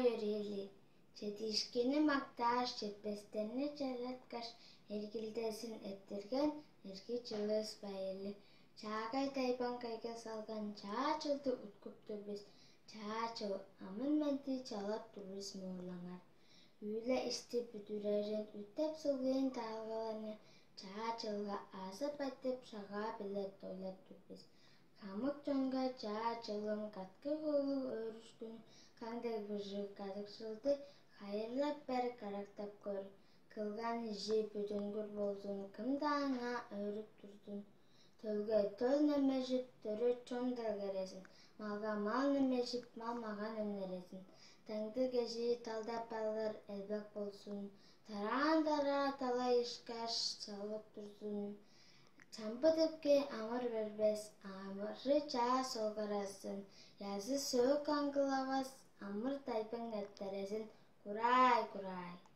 өрели. Жетишкени макташ, жетпестенни жараткаш, эргилдесин эттерген, эрги жылыс байылы. Чаагай тайпан кайга салган чаачылды уткупту біз. Чаачыл амын менти чалат турбыз муурлаңар. Үйле исти бүтүрерин үттеп сылгыын таалгаланы чаачылга асып айтып шага билет тойлап турбыз. Камык жонга чаачылым каткы кулу өрүшкүн каңдай быжы кадыкшылды хайырлап бери карактап көр. Кылган ижи бүтүнгүр болсун, кымдааңа өрүп турдун. Төлгө төл немежип, төрө чоң делгересин. Малга мал немежип, мал маган эмнересин. Таңды кежи талдап алыр элбек болсун. Тараандара талай ишкаш салып турсун. Чампы тепке амыр бербес, амыры чаа солгарасын. Язы сөөк аңгылабас, амыр тайпың эттересин. Курай, курай.